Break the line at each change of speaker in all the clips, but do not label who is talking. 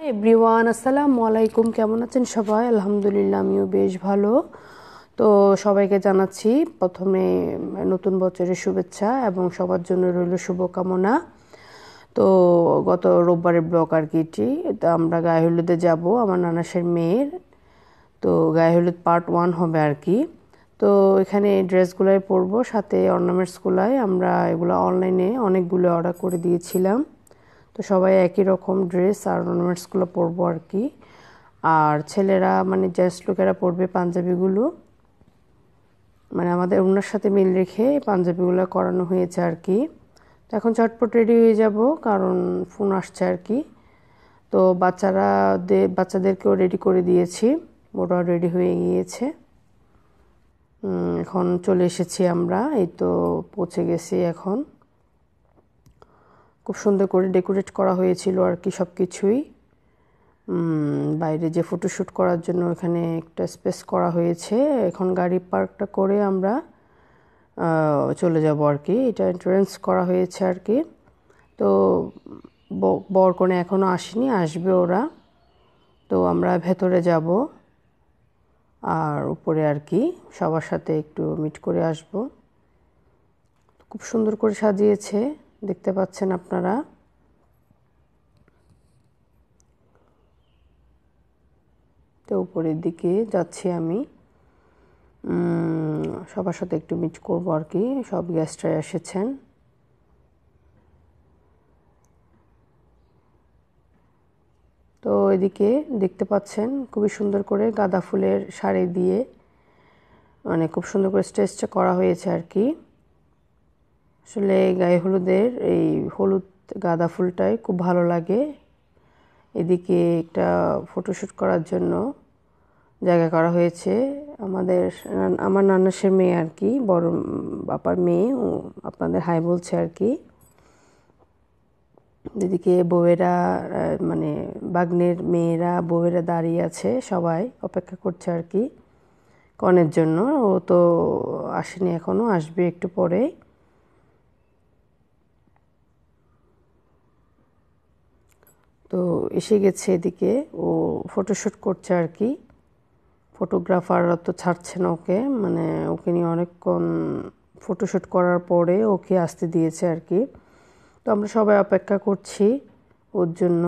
Everyone, আসসালামু আলাইকুম। কেমন আছেন সবাই? আলহামদুলিল্লাহ, আমিও বেশ ভালো। তো সবাইকে জানাচ্ছি প্রথমে নতুন বছরের শুভেচ্ছা এবং সবার জন্য রইল শুভকামনা। তো গত রোববারের ব্লগ আর কি এটি। তো আমরা গায়ে হলুদে যাব আমার নানাসের মেয়ের। তো গায়ে হলুদ পার্ট 1 হবে আর কি। তো এখানে ড্রেসগুলাই পরবো, সাথে অর্নামেন্টসগুলাই আমরা এগুলো অনলাইনে অনেকগুলো অর্ডার করে দিয়েছিলাম। তো সবাই একই রকম ড্রেস আর অর্নামেন্টসগুলো পরবো আর কি। আর ছেলেরা মানে জেন্টস লোকেরা পরবে পাঞ্জাবিগুলো, মানে আমাদের ওনার সাথে মিল রেখে পাঞ্জাবিগুলো করানো হয়েছে আর কি। তো এখন চটপট রেডি হয়ে যাব, কারণ ফোন আসছে আর কি। তো বাচ্চাদেরকেও রেডি করে দিয়েছি, ওরাও রেডি হয়ে গিয়েছে। এখন চলে এসেছি আমরা, এই তো পৌঁছে গেছি এখন। খুব সুন্দর করে ডেকোরেট করা হয়েছিল আর কি সব কিছুই। বাইরে যে ফটোশ্যুট করার জন্য এখানে একটা স্পেস করা হয়েছে। এখন গাড়ি পার্কটা করে আমরা চলে যাব আর কি। এটা এন্ট্রান্স করা হয়েছে আর কি। তো বর কনে এখনও আসেনি, আসবে ওরা। তো আমরা ভেতরে যাব আর উপরে আর কি সবার সাথে একটু মিট করে আসব। খুব সুন্দর করে সাজিয়েছে, দেখতে পাচ্ছেন আপনারা। তো উপরের দিকে যাচ্ছি আমি, সবার সাথে একটু মিট করবো আর কি। সব গেস্টরা এসেছেন। তো এদিকে দেখতে পাচ্ছেন খুবই সুন্দর করে গাঁদা ফুলের শাড়ি দিয়ে মানে খুব সুন্দর করে স্টেজটা করা হয়েছে আর কি। আসলে গায়ে হলুদের এই হলুদ গাঁদা ফুলটাই খুব ভালো লাগে। এদিকে একটা ফটোশ্যুট করার জন্য জায়গা করা হয়েছে। আমার নানাসের মেয়ে আর কি, বড় বাবার মেয়ে, আপনাদের হাই বলছে আর কি। এদিকে বউয়েরা মানে বাগ্নের মেয়েরা বউয়েরা দাঁড়িয়ে আছে, সবাই অপেক্ষা করছে আর কি কনের জন্য। ও তো আসেনি এখনো, আসবে একটু পরে। তো এসে গেছে এদিকে, ও ফটোশ্যুট করছে আর কি। ফটোগ্রাফাররা তো ছাড়ছে না ওকে, মানে ওকে নিয়ে অনেকক্ষণ ফটোশ্যুট করার পরে ওকে আসতে দিয়েছে আর কি। তো আমরা সবাই অপেক্ষা করছি ওর জন্য।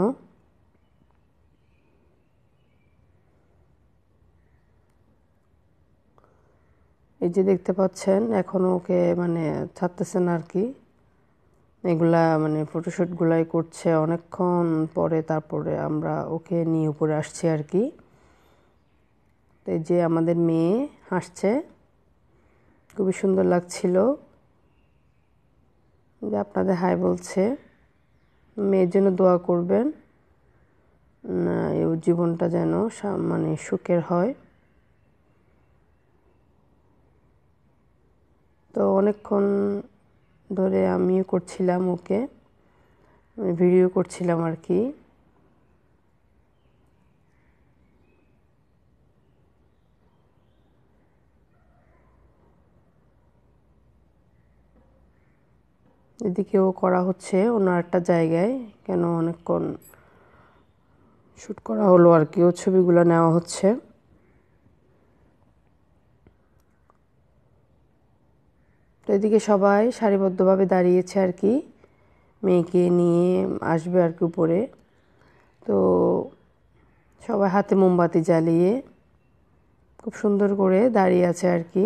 এই যে দেখতে পাচ্ছেন এখনো ওকে মানে ছাড়তেছে না আর কি। এগুলা মানে ফটোশ্যুটগুলাই করছে অনেকক্ষণ পরে, তারপরে আমরা ওকে নিয়ে উপরে আসছি আর কি। তো এই যে আমাদের মেয়ে হাসছে, খুবই সুন্দর লাগছিল। যে আপনাদের হাই বলছে, মেয়ের জন্য দোয়া করবেন, এই জীবনটা যেন মানে সুখের হয়। তো অনেকক্ষণ ধরে আমিও করছিলাম ওকে, ভিডিও করছিলাম আর কি। এদিকেও করা হচ্ছে অন্য একটা জায়গায়, কেন অনেকক্ষণ শ্যুট করা হলো আর কি, ও ছবিগুলো নেওয়া হচ্ছে। তো এদিকে সবাই সারিবদ্ধভাবে দাঁড়িয়েছে আর কি, মেয়েকে নিয়ে আসবে আর কি উপরে। তো সবাই হাতে মোমবাতি জ্বালিয়ে খুব সুন্দর করে দাঁড়িয়ে আছে আর কি।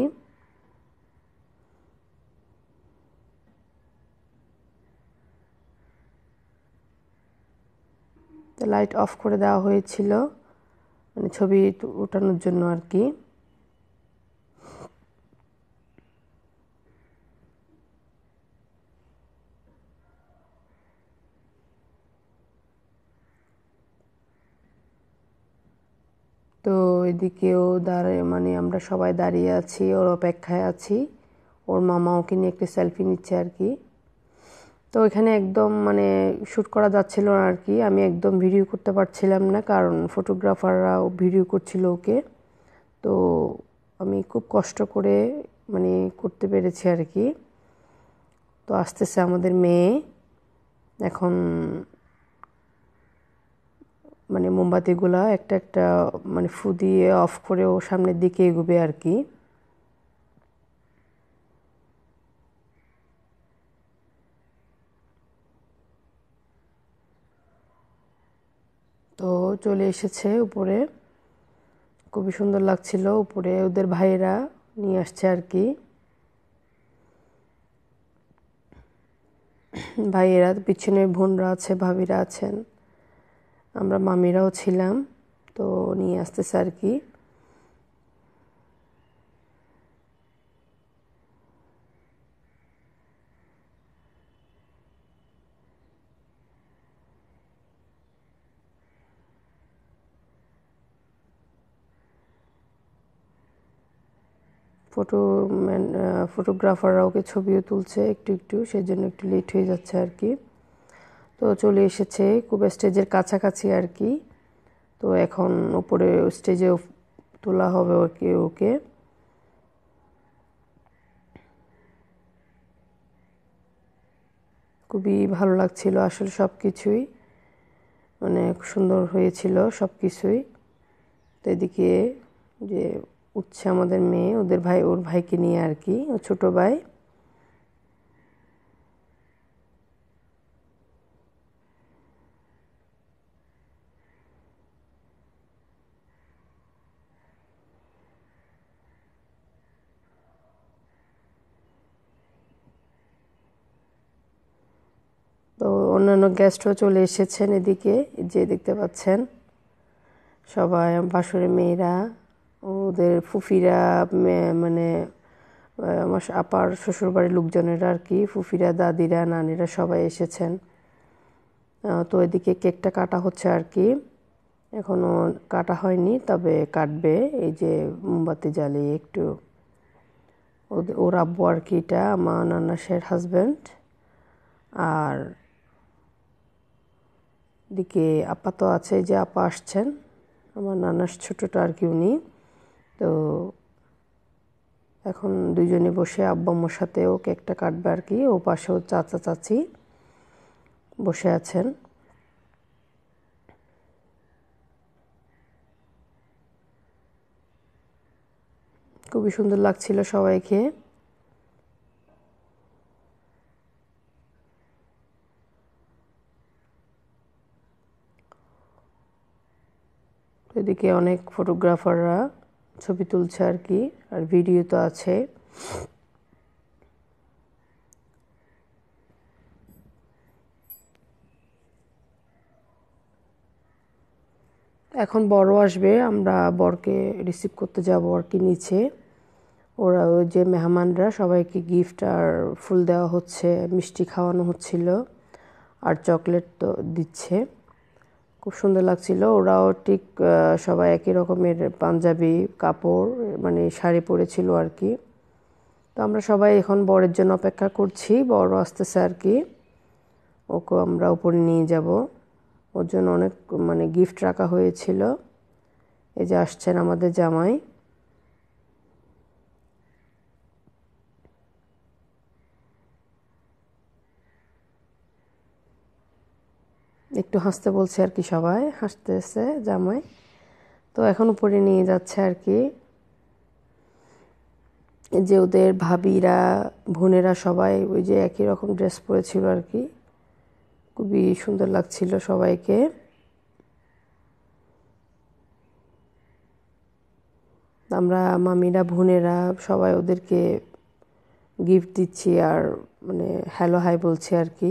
তো লাইট অফ করে দেওয়া হয়েছিল, মানে ছবি ওঠানোর জন্য আর কি। তো এদিকেও মানে আমরা সবাই দাঁড়িয়ে আছি, ওর অপেক্ষায় আছি। ওর মামা ওকে নিয়ে একটি সেলফি নিচ্ছে আর কি। তো এখানে একদম মানে শ্যুট করা যাচ্ছিল না আর কি, আমি একদম ভিডিও করতে পারছিলাম না, কারণ ফটোগ্রাফাররাও ভিডিও করছিল ওকে। তো আমি খুব কষ্ট করে মানে করতে পেরেছি আর কি। তো আসতেছে আমাদের মেয়ে, এখন মানে মোমবাতিগুলা একটা একটা মানে ফু দিয়ে অফ করে ও সামনের দিকে এগোবে আর কি। তো চলে এসেছে উপরে, খুবই সুন্দর লাগছিল। উপরে ওদের ভাইয়েরা নিয়ে আসছে আর কি, ভাইয়েরা, পিছনে বোনরা আছে, ভাবিরা আছেন, আমরা মামিরাও ছিলাম। তো নিয়ে আসতেছে আর কি। ফটোগ্রাফাররা ওকে ছবিও তুলছে একটু একটু, সেই জন্য একটু লেট হয়ে যাচ্ছে আর কি। তো চলে এসেছে খুব স্টেজের কাছাকাছি আর কি। তো এখন উপরে স্টেজে তোলা হবে ওকে ওকে খুবই ভালো লাগছিল আসলে, সব কিছুই মানে সুন্দর হয়েছিল সব কিছুই। তো এদিকে যে উঠছে আমাদের মেয়ে, ওদের ভাই, ওর ভাইকে নিয়ে আর কি, ও ছোট ভাই। তো অন্যান্য গেস্টও চলে এসেছেন এদিকে, যে দেখতে পাচ্ছেন সবাই বাসুরের মেয়েরা, ওদের ফুফিরা, মানে আমার আপার শ্বশুরবাড়ির লোকজনেরা আর কি, ফুফিরা, দাদিরা, নানিরা সবাই এসেছেন। তো এদিকে কেকটা কাটা হচ্ছে আর কি, এখনো কাটা হয়নি, তবে কাটবে। এই যে মোমবাতি জ্বালিয়ে একটু, ওর আব্বু আর কি, এটা আমার নানাসের হাজব্যান্ড। আর দিকে আপা তো আছে, যে আপা আসছেন, আমার নানার ছোটটা আর কি উনি। তো এখন দুইজনে বসে আব্বা আম্মুর সাথেও কেকটা কাটবে আর কি। ও পাশেও চাচা চাচি বসে আছেন। খুবই সুন্দর লাগছিল সবাইকে। এদিকে অনেক ফটোগ্রাফাররা ছবি তুলছে আর কি, আর ভিডিও তো আছে। এখন বড় আসবে, আমরা বরকে রিসিভ করতে যাব আর কি নিচে। ওরা ওই যে মেহমানরা সবাইকে গিফট আর ফুল দেওয়া হচ্ছে, মিষ্টি খাওয়ানো হচ্ছিল, আর চকলেট তো দিচ্ছে। খুব সুন্দর লাগছিল। ওরাও ঠিক সবাই একই রকমের পাঞ্জাবি কাপড়, মানে শাড়ি পরেছিল আর কি। তো আমরা সবাই এখন বরের জন্য অপেক্ষা করছি, বড় আসতেছে আর কি, ওকে আমরা উপরে নিয়ে যাব। ওর জন্য অনেক মানে গিফট রাখা হয়েছিল। এই যে আসছেন আমাদের জামাই। একটু হাসতে বলছে আর কি, সবাই হাসতেছে জামাই। তো এখন উপরে নিয়ে যাচ্ছে আর কি। যে ওদের ভাবিরা, বোনেরা সবাই ওই যে একই রকম ড্রেস পরেছিল আর কি, খুবই সুন্দর লাগছিল সবাইকে। আমরা মামিরা, বোনেরা সবাই ওদেরকে গিফট দিচ্ছি আর মানে হ্যালো হাই বলছি আর কি।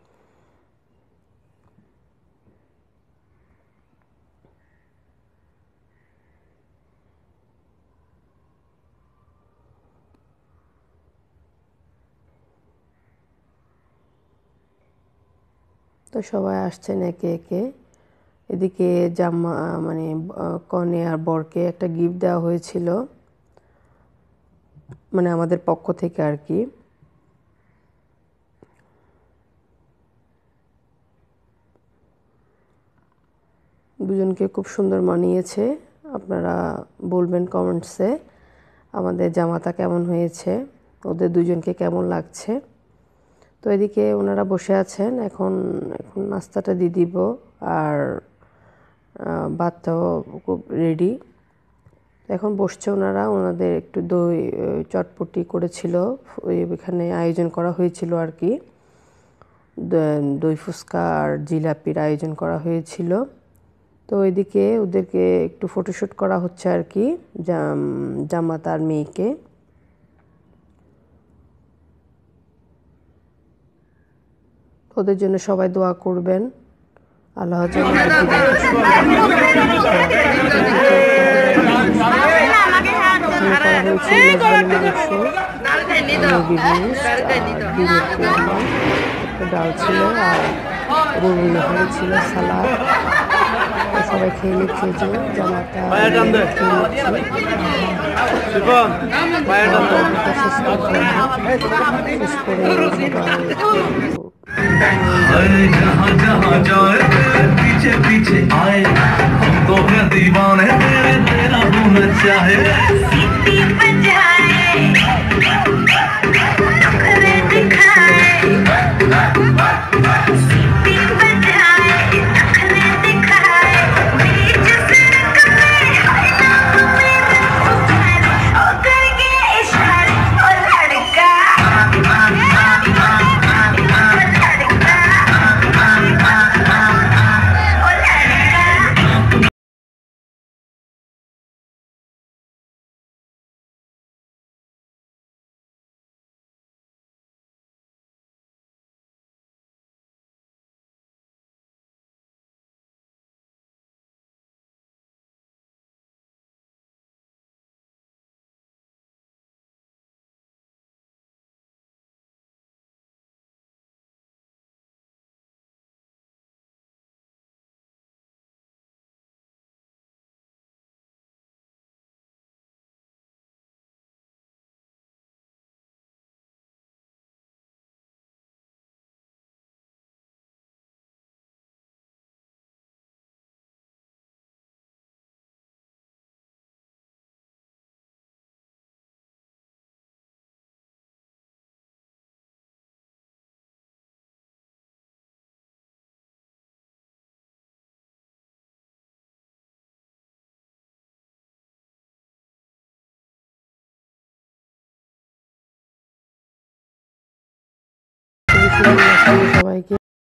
তো সবাই আসছেন একে একে। এদিকে জামা মানে কনে আর বরকে একটা গিফট দেওয়া হয়েছিল, মানে আমাদের পক্ষ থেকে আর কি। দুজনকে খুব সুন্দর মানিয়েছে। আপনারা বলবেন কমেন্টসে আমাদের জামাতা কেমন হয়েছে, ওদের দুজনকে কেমন লাগছে। তো এদিকে ওনারা বসে আছেন, এখন এখন নাস্তাটা দিয়ে দিব। আর ভাতটাও খুব রেডি। এখন বসছে ওনাদের একটু দই চটপটি করেছিল, এখানে আয়োজন করা হয়েছিল আর কি, দই ফুচকা আর জিলাপির আয়োজন করা হয়েছিল। তো এদিকে ওদেরকে একটু ফটোশ্যুট করা হচ্ছে আর কি, জামাতা আর মেয়েকে। ওদের জন্য সবাই দোয়া করবেন, আল্লাহ যেন ডাল ছিল আর গরুর নাহারি ছিল, সালাদ। সবাই খেয়ে নিচ্ছে, যে জামাতা শেষ করে
जहाँ जहाँ जाए पीछे पीछे आए, हम तो है दीवाने तेरे, तेरा होना चाहे। सीटी बजाए नखरे दिखाए, सीटी बजाए नखरे दिखाए, बीच सड़क में हाय नाम मेरा पुकारे, ओ करके इशारे, ओ लड़का
সবাইকে।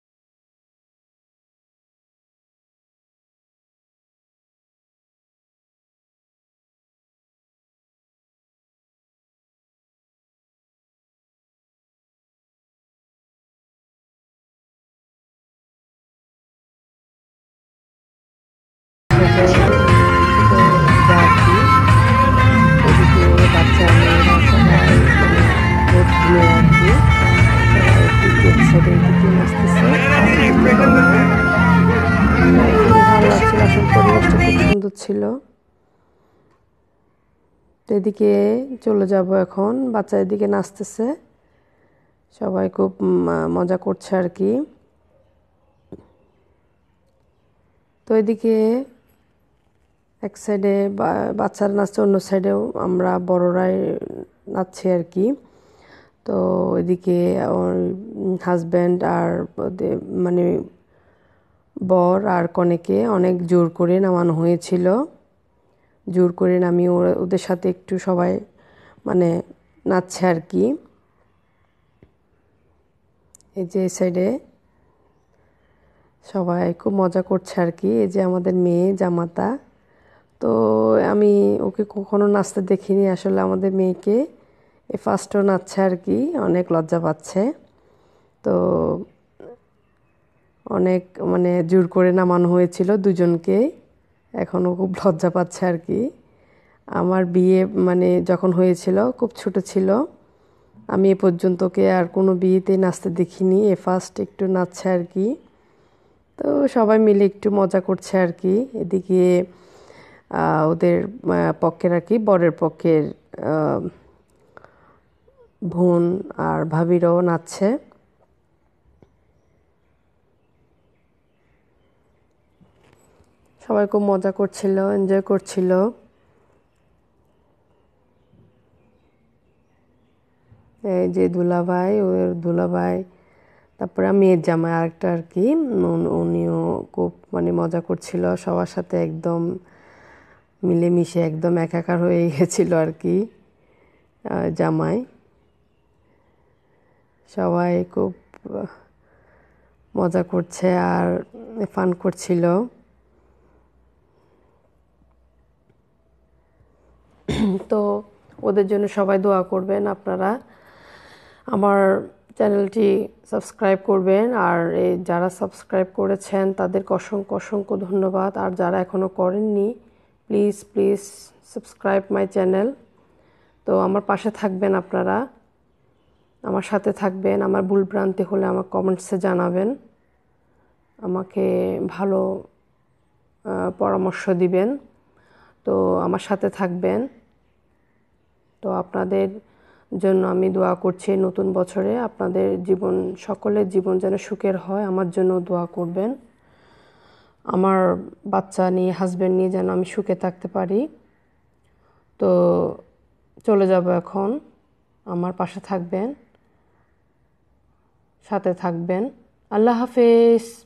বাচ্চা মেয়েরা সবাই ভোট দিলে আর কি, সবাই একটু গেট সাইডের দিকে নাচতেছে। ভালো লাগছিল, আসলে পরিবেশটা খুব সুন্দর ছিল। এদিকে চলে যাব এখন, বাচ্চা এদিকে নাচতেছে, সবাই খুব মজা করছে আর কি। তো এদিকে এক সাইডে বাচ্চারা নাচছে, অন্য সাইডেও আমরা বড়রাই নাচছি আর কি। তো এদিকে হাজব্যান্ড আর মানে বর আর কনেকে অনেক জোর করে নামানো হয়েছিল, জোর করে নামিয়ে ওদের সাথে একটু সবাই মানে নাচছে আর কি। এই যে এই সাইডে সবাই খুব মজা করছে আর কি। এই যে আমাদের মেয়ে জামাতা, তো আমি ওকে কখনো নাচতে দেখিনি আসলে, আমাদের মেয়েকে এই ফার্স্টও নাচছে আর কি, অনেক লজ্জা পাচ্ছে। তো অনেক মানে জোর করে নামানো হয়েছিল দুজনকে, এখনও খুব লজ্জা পাচ্ছে আর কি। আমার বিয়ে মানে যখন হয়েছিল খুব ছোট ছিল, আমি এ পর্যন্তকে আর কোনো বিয়েতেই নাচতে দেখিনি, এ ফার্স্ট একটু নাচছে আর কি। তো সবাই মিলে একটু মজা করছে আর কি। এদিকে ওদের পক্ষের আর কি, বরের পক্ষের বোন আর ভাবিরাও নাচছে। সবাই খুব মজা করছিল, এনজয় করছিল। এই যে দুলাভাই, ওর দুলাভাই তারপরে মেয়ের জামাই আরেকটা আর কি, উনিও খুব মানে মজা করছিল সবার সাথে, একদম মিলেমিশে একদম একাকার হয়ে গেছিল আর কি জামাই। সবাই খুব মজা করছে আর ফান করছিল। তো ওদের জন্য সবাই দোয়া করবেন আপনারা, আমার চ্যানেলটি সাবস্ক্রাইব করবেন। আর যারা সাবস্ক্রাইব করেছেন তাদেরকে অসংখ্য অসংখ্য ধন্যবাদ। আর যারা এখনও করেননি, please please subscribe my channel. তো আমার পাশে থাকবেন আপনারা, আমার সাথে থাকবেন। আমার ভুলভ্রান্তি হলে আমার কমেন্টসে জানাবেন, আমাকে ভালো পরামর্শ দিবেন। তো আমার সাথে থাকবেন। তো আপনাদের জন্য আমি দোয়া করছি নতুন বছরে আপনাদের জীবন, সকলের জীবন যেন সুখের হয়। আমার জন্য দোয়া করবেন, আমার বাচ্চা নিয়ে, হাজব্যান্ড নিয়ে যেন আমি সুখে থাকতে পারি। তো চলে যাব এখন, আমার পাশে থাকবেন, সাথে থাকবেন। আল্লাহ হাফেজ।